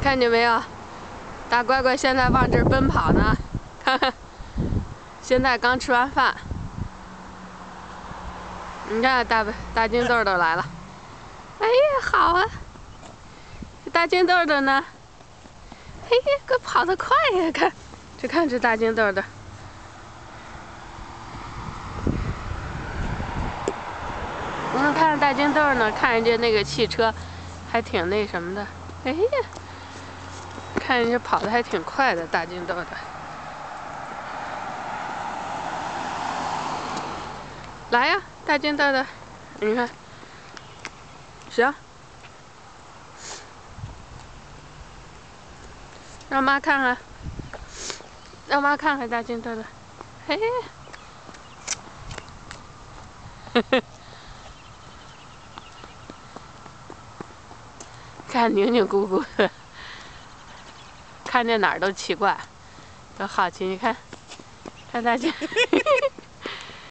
看见没有？大乖乖现在往这儿奔跑呢，看看，现在刚吃完饭。你看大金豆豆来了，哎呀，好啊！大金豆豆呢？嘿呀，可跑得快呀！看这大金豆豆。看大金豆呢，看人家那个汽车，还挺那什么的。哎呀，看人家跑得还挺快的，大金豆豆。来呀，大金豆豆，你看，行，让妈看看，让妈看看大金豆豆。嘿，嘿嘿。看拧拧咕咕的，看见哪儿都奇怪，都好奇。你看，看大金。